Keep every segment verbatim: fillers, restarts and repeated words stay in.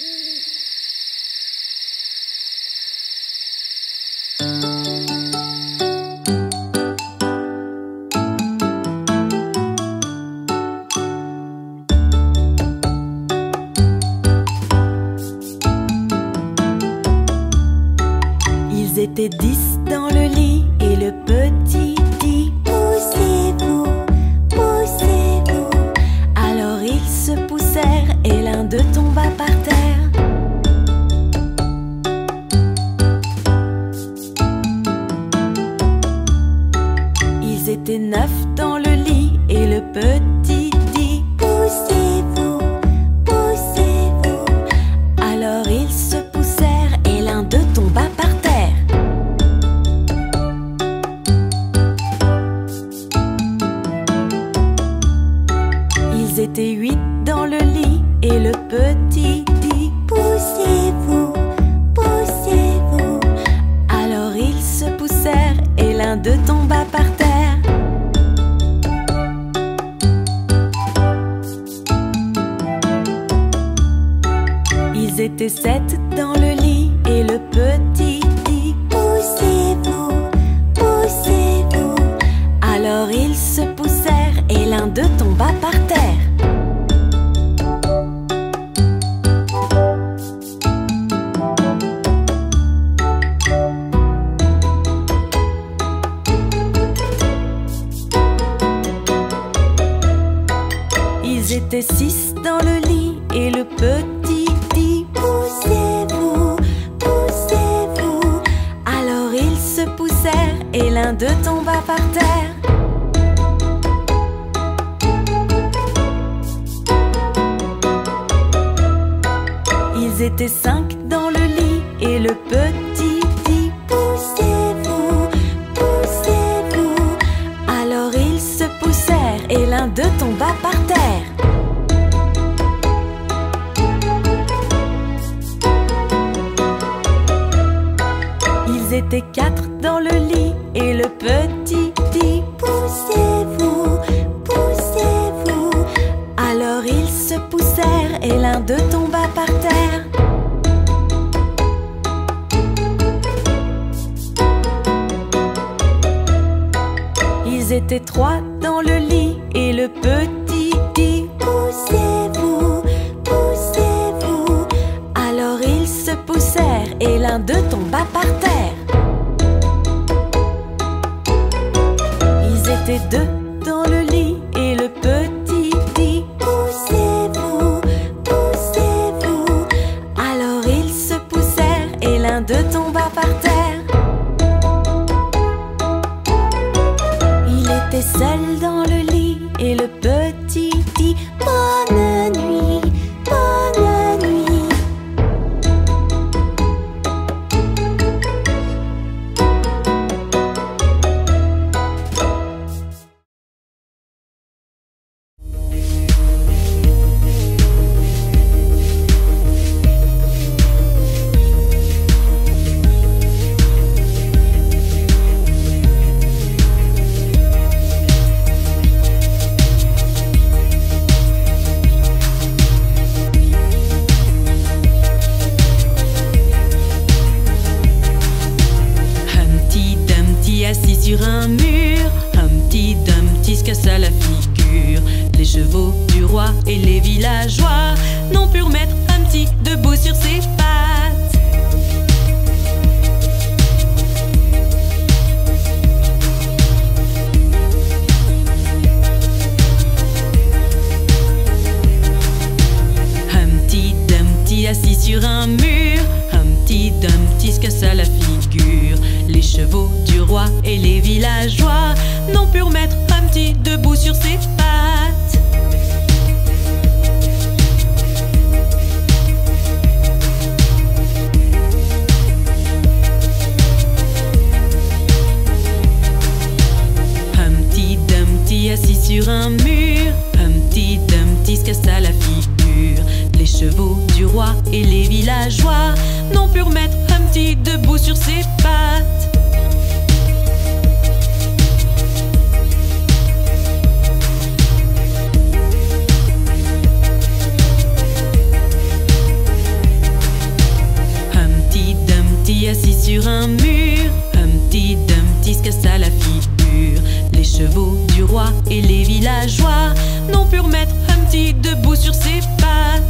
Ils étaient dix dans le lit et le petit dit: poussez-vous, poussez-vous. Alors ils se poussèrent et l'un d'eux tomba par terre. Ils étaient neuf dans le lit et le petit dit: poussez-vous, poussez-vous. Alors ils se poussèrent et l'un d'eux tomba par terre. Ils étaient huit dans le lit et le petit dit: poussez-vous, poussez-vous. Alors ils se poussèrent et l'un d'eux tomba par terre. Ils étaient sept dans le lit et le petit dit: poussez-vous, poussez-vous. Alors ils se poussèrent et l'un d'eux tomba par terre. Ils étaient six dans le lit et le petit dit: poussez-vous, poussez-vous. Alors ils se poussèrent et l'un d'eux tomba par terre. Ils étaient cinq dans le lit et le petit dit: poussez-vous, poussez-vous. Alors ils se poussèrent et l'un d'eux tomba par terre. Ils étaient quatre dans le lit et le petit dit: poussez-vous, poussez-vous. Alors ils se poussèrent et l'un d'eux tomba par terre. Ils étaient trois dans le lit et le petit dit: poussez-vous, poussez-vous. Alors ils se poussèrent et l'un d'eux tomba par terre. Ils étaient deux dans le lit et le petit dit: poussez-vous, poussez-vous. Alors ils se poussèrent et l'un d'eux tomba par terre. Il était seul dans le lit et le petit dit: bonne nuit, bonne nuit. Sur un mur, Humpty Dumpty se cassa la figure. Les chevaux du roi et les villageois n'ont pu remettre Humpty debout sur ses pattes. Humpty Dumpty assis sur un mur, Humpty Dumpty se cassa la figure. Les chevaux du roi et les villageois n'ont pu remettre Humpty debout sur ses pattes. Humpty Dumpty assis sur un mur, Humpty Dumpty se cassa la figure. Les chevaux du roi et les villageois n'ont pu remettre Humpty debout sur ses pattes. assis sur un mur. Humpty Dumpty se cassa la figure. Les chevaux du roi et les villageois n'ont pu remettre Humpty debout sur ses pattes.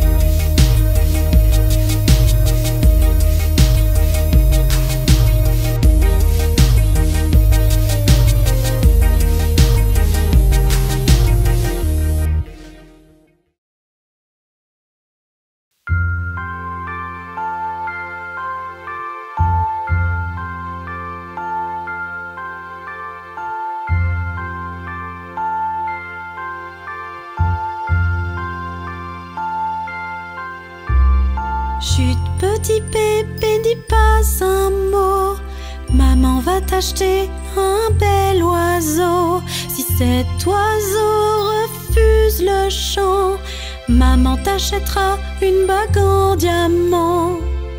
Chut, petit bébé, dis pas un mot. Maman va t'acheter un bel oiseau. Si cet oiseau refuse le chant, maman t'achètera une bague en diamant.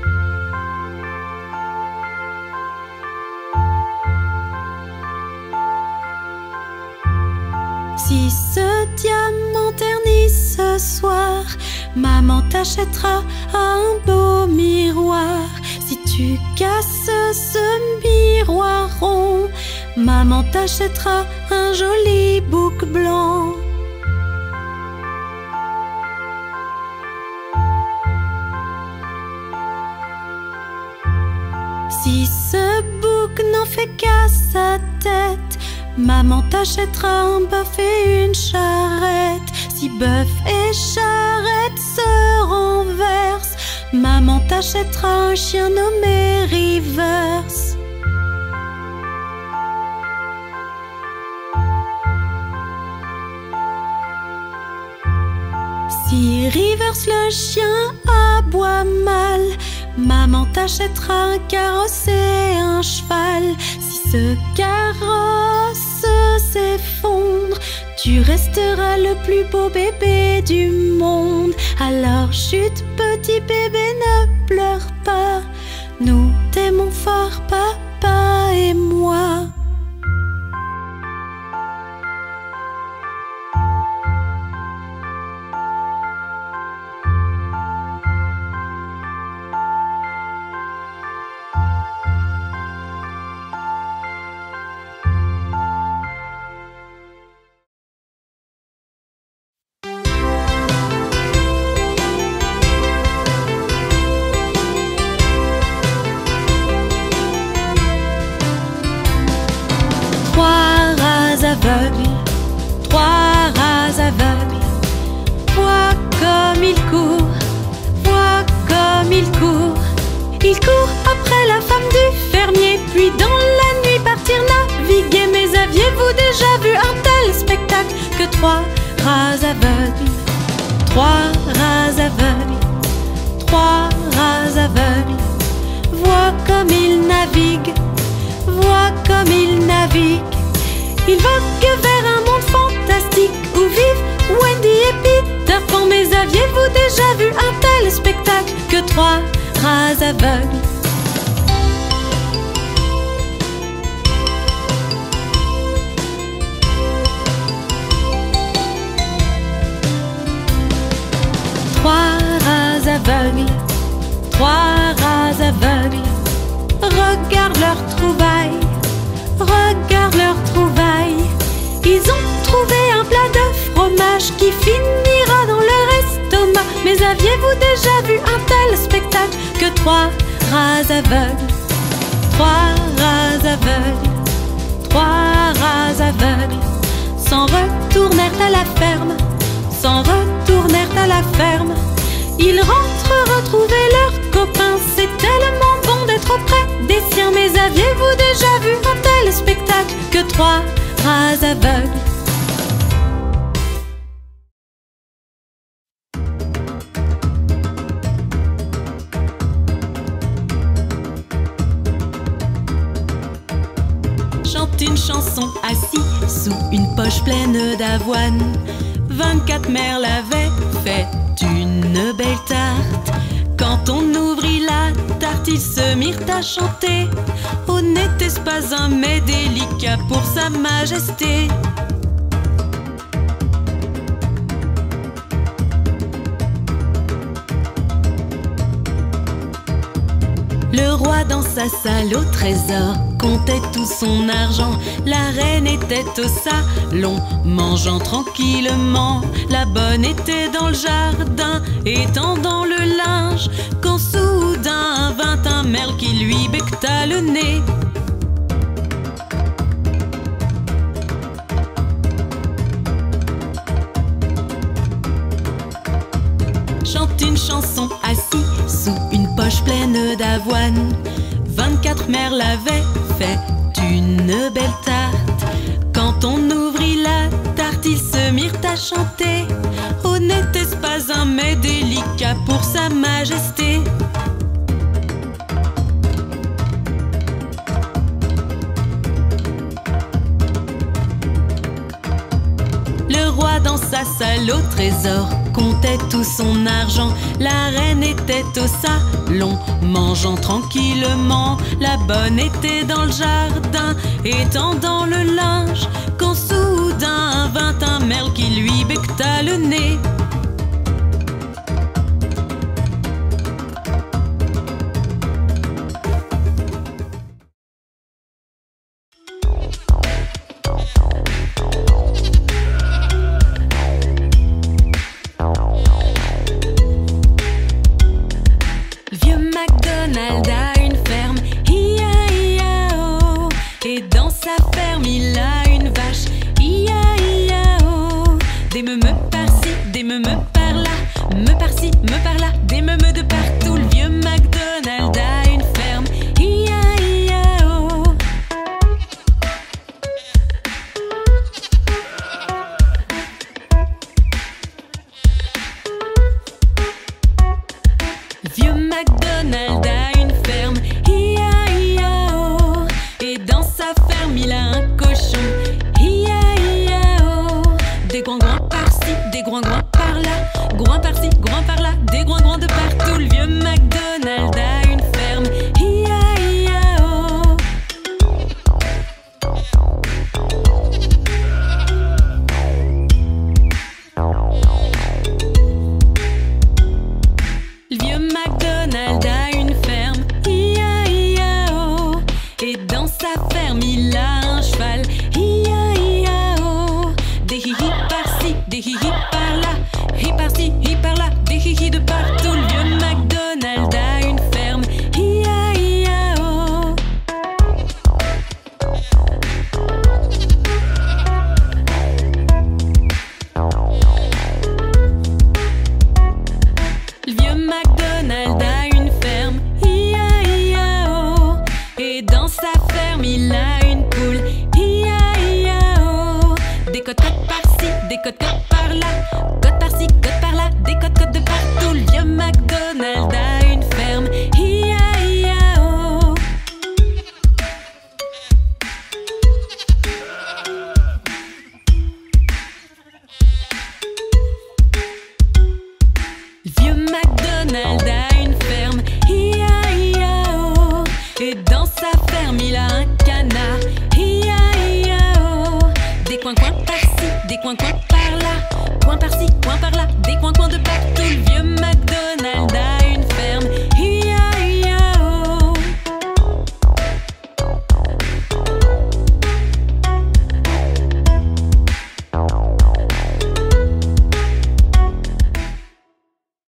Si ce diamant ternit ce soir, maman t'achètera un beau miroir. Si tu casses ce miroir rond, maman t'achètera un joli bouc blanc. Si ce bouc n'en fait qu'à sa tête, maman t'achètera un bœuf et une charrette. Si bœuf et charrette se renversent, maman t'achètera un chien nommé Reverse. Si Reverse le chien aboie mal, maman t'achètera un carrosse et un cheval. Si ce carrosse s'effondre, tu resteras le plus beau bébé du monde. Alors chut, petit bébé, ne pleure pas. Nous t'aimons fort, papa et moi. Aveugle, trois rats aveugles. Vois comme il court, vois comme il court. Il court après la femme du fermier, puis dans la nuit partir naviguer. Mais aviez-vous déjà vu un tel spectacle que trois rats aveugles? Trois rats aveugles, trois rats aveugles. Vois comme il navigue, vois comme il navigue. Il vogue vers un monde fantastique où vivent Wendy et Peter Pan. Mais aviez-vous déjà vu un tel spectacle que trois rats aveugles? Trois rats aveugles, trois rats aveugles. Regarde leur trouvaille, regarde leur trouvaille. Ils ont trouvé un plat de fromage qui finira dans leur estomac. Mais aviez-vous déjà vu un tel spectacle que trois rats aveugles? Trois rats aveugles, trois rats aveugles s'en retournèrent à la ferme, s'en retournèrent à la ferme. Ils rentrent retrouver leurs copains. C'est tellement bon d'être auprès des siens. Mais aviez-vous déjà vu un tel spectacle que trois rats aveugles? Chante une chanson assis sous une poche pleine d'avoine. Vingt-quatre merles avaient fait une belle tarte. Quand on ouvrit la tarte, ils se mirent à chanter. Oh, n'était-ce pas un mets délicat pour sa majesté? Le roi dans sa salle au trésor comptait tout son argent. La reine était au salon, mangeant tranquillement. La bonne était dans le jardin, étendant le linge, quand soudain vint un merle qui lui becqueta le nez. Chante une chanson assis sous une poche pleine d'avoine. Vingt-quatre merles avaient fait une belle tarte. Quand on ouvrit la tarte, ils se mirent à chanter. Oh, n'était-ce pas un mets délicat pour sa majesté? Le roi dans sa salle au trésor comptait tout son argent. La reine était au salon, mangeant tranquillement. La bonne était dans le jardin, étendant le linge, quand soudain vint un merle qui lui becqueta le nez. MacDonald a une ferme, I A I A O. Et dans sa ferme il a une vache, I A I A O. Des meumeux par-ci, des meumeux par-là, me par-ci, me par-là, des meumeux de partout. Le vieux MacDonald a une ferme, I A I A O. Vieux MacDonald a une ferme, I A I A O. Et dans sa ferme il a un cochon, I A I A O. Des groin-groins par-ci, des groin-groins